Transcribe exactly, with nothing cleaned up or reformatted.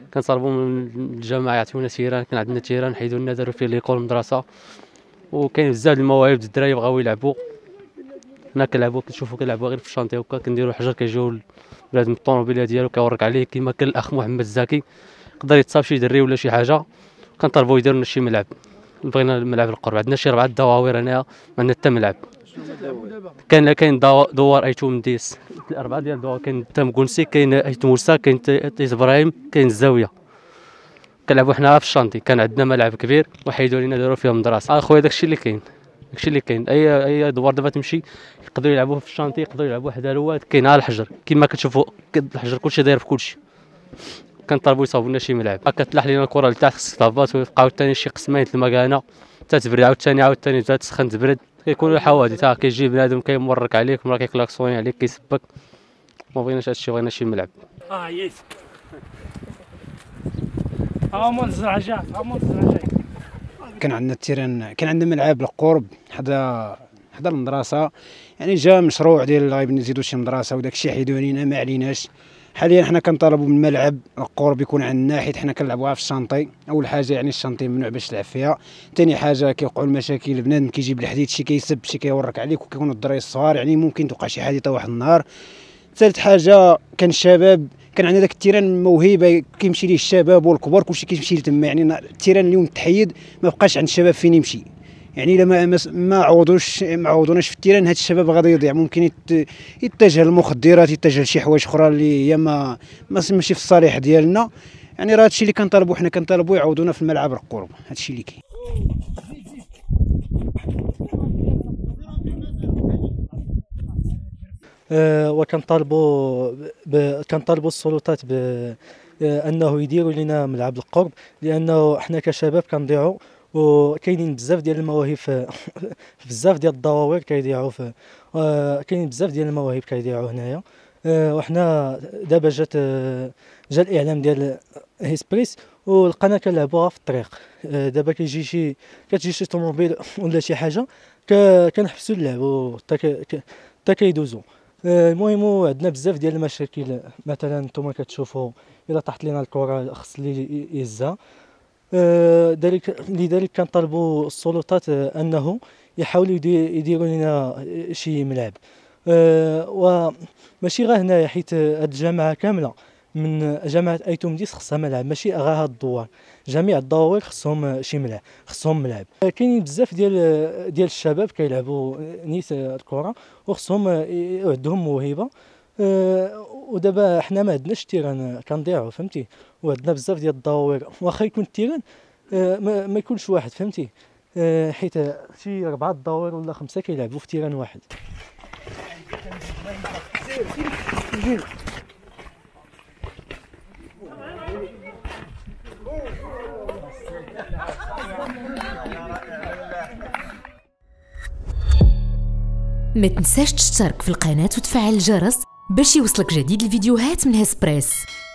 كنطالبوا من الجماعه يعطيونا تيران. كان عندنا تيران حيدوا لنا داروا فيه ليكول مدرسه، وكاين بزاف المواهب الدراري بغاو يلعبوا. حنا كنلعبوا كنشوفوا كنلعبوا غير في الشانتي هكا، كنديروا حجر كيجيو بنادم الطوموبيله ديالو كيورك عليه كيما كان الاخ محمد الزكي يقدر يتصاب شي دري ولا شي حاجه. كنطالبوا يديروا لنا شي ملعب، بغينا الملعب القرب. عندنا شي ربعه دواوير هنايا ما عندنا حتى ملعب. كاين كاين دوار ايتو مديس اربعه ديال الدوار، كاين تام كونسي، كاين ايتو موسى، كاين تيز ابراهيم، كاين الزاويه. كنلعبوا حنا في الشانتي. كان عندنا ملعب كبير وحيدوا لينا داروا فيه مدرسه. اخويا داكشي اللي كاين، داكشي اللي كاين. اي اي دوار دابا تمشي يقدروا يلعبوا في الشانتي، يقدروا يلعبوا حدا الواد. كاين ها الحجر كما كتشوفوا، الحجر كلشي داير في كلشي. كنطالبوا يصاوبوا لنا شي ملعب. كتلاح لينا الكره لتحت خصك تهبط، ويبقاو ثاني شي قسمين المكانه حتى تبرد، عاوتاني عاوتاني تسخن تبرد. كيكونوا الحوادث، ها كيجي بنادم كيمرك عليك، مرة كيكلاكسوني عليك كيسبك. ما بغيناش هادشي، بغينا شي ملعب. اه يس ها هما الزعجات، ها هما الزعجات. كان عندنا التيران، كان عندنا ملعب القرب حدا حدا المدرسه. يعني جا مشروع ديال غادي نزيدوا شي مدرسه وداك الشيء حيدوا علينا ما عليناش. حاليا حنا كنطالبوا بالملعب القرب يكون عندنا، حيت حنا كنلعبوها في الشانطي. اول حاجه يعني الشانطي ممنوع باش تلعب فيها. ثاني حاجه كيوقعوا المشاكل، بنادم كيجيب الحديد شي كيسب شي كيورك عليك، وكيكونوا الدراري الصغار يعني ممكن توقع شي حادثه واحد النهار. ثالث حاجه كان الشباب، كان عندنا داك التيران موهبه كيمشي ليه الشباب والكبار كلشي كيمشي تما. يعني التيران اليوم تحيد ما بقاش عند الشباب فين يمشي. يعني الا ما ما عوضوش ما عوضوناش في التيران هاد الشباب غادي يضيع. ممكن يتجه للمخدرات، يتجه لشي حوايج اخرى اللي هي ما ماشي في الصالح ديالنا. يعني راه هادشي اللي كنطالبوا حنا، كنطالبوا يعوضونا في الملعب القرب. هادشي اللي كاين. أه وكنطالبوا كنطالبوا السلطات بانه يديروا لنا ملعب القرب، لانه حنا كشباب كنضيعوا، وكاينين بزاف ديال المواهب في بزاف ديال الدواوير كيضيعوا في أه كاينين بزاف ديال المواهب كيضيعوا هنايا. أه وحنا دابا جات جا الاعلام ديال هيسبريس ولقينا كنلعبوها في الطريق. أه دابا كيجي شي كتجي شي طوموبيل ولا شي حاجه كنحبسوا اللعب حتى كيدوزوا. المهم عندنا بزاف ديال المشاكل. مثلا نتوما كتشوفوا الا طاحت لينا الكره خص اللي يهزها. ذلك لذلك كنطالبوا السلطات انه يحاولوا يديروا لنا شي ملعب. وماشي غير هنايا، حيت هاد الجامعه كامله من جامعه ايتو مديس خصها ملعب، ماشي غير هاد الدوار، جميع الدواوير خصهم شي ملعب، خصهم ملعب. كاينين بزاف ديال ديال الشباب كيلعبوا نيت الكره وخصهم عندهم موهبه. أه ودابا حنا ما عندناش التيران كنضيعوا، فهمتي. وعندنا بزاف ديال الدواوير، واخا يكون التيران أه ما, ما يكونش واحد، فهمتي. أه حيت شي اربعه الدواوير ولا خمسه كيلعبوا في تيران واحد. ما تنساش تشترك في القناة وتفعل الجرس باش يوصلك جديد الفيديوهات من هسبريس.